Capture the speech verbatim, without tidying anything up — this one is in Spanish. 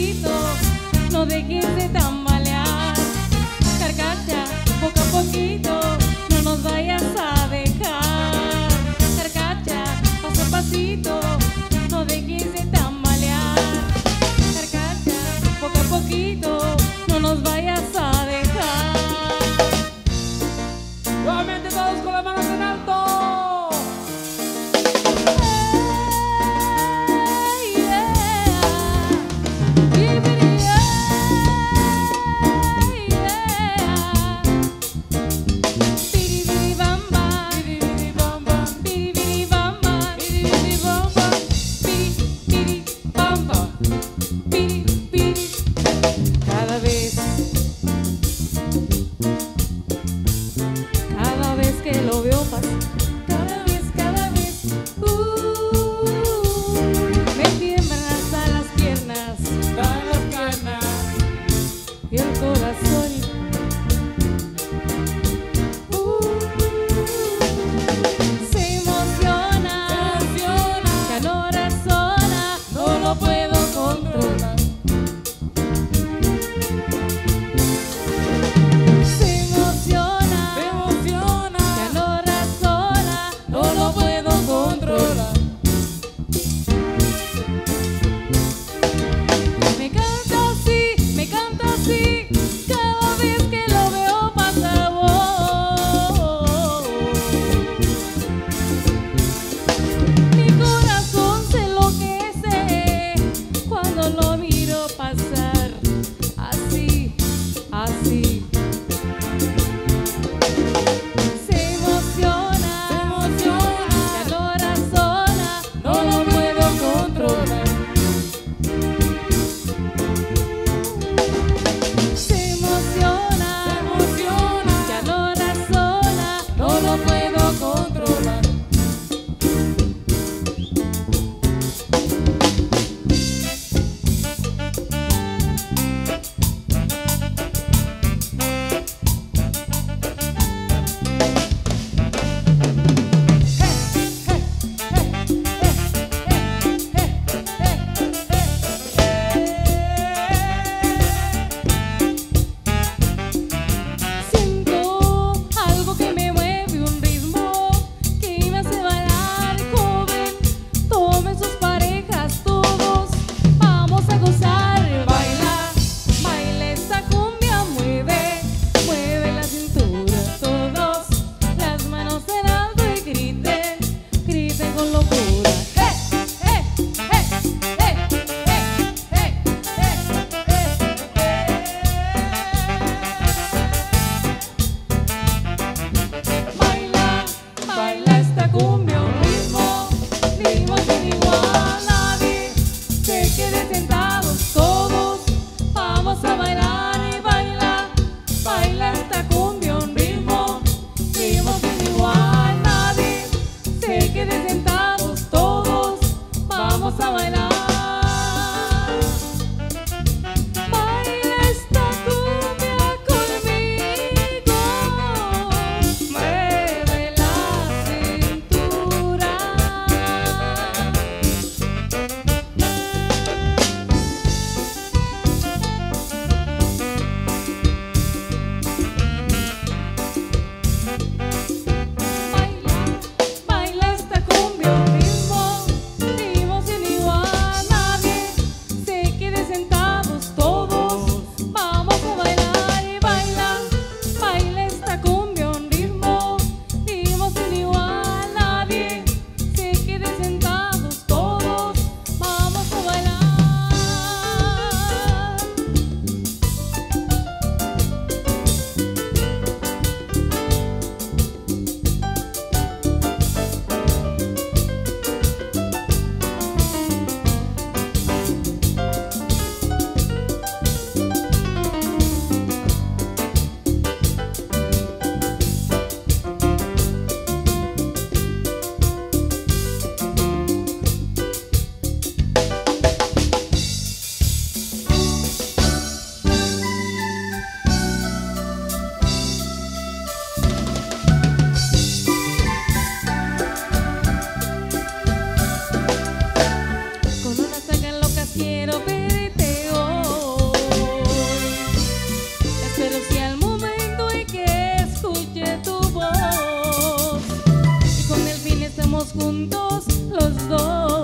pasito, no dejes de tambalear. Carcacha, poco a poquito, no nos vayas a dejar. Carcacha, paso a pasito, no dejes de tambalear. Carcacha, poco a poquito, no nos vayas a dejar. Nuevamente todos con las manos en alto. Cada vez, cada vez que lo veo pasar, cada vez, cada vez, uh, me tiemblan hasta las piernas, Dan las ganas. y el corazón. Uh, se emociona, Se emociona. ya no razona, no lo puedo controlar. Se emociona, Se emociona. ya no razona, no lo puedo controlar. Me canta así, me canta así, cada vez que lo veo pasar. Oh, mi corazón se enloquece cuando lo miro pasar. Así, así. Se emociona, Se emociona. ya no razona, no lo puedo controlar. Se emociona, Se emociona. ya no razona, no lo puedo controlar. los dos.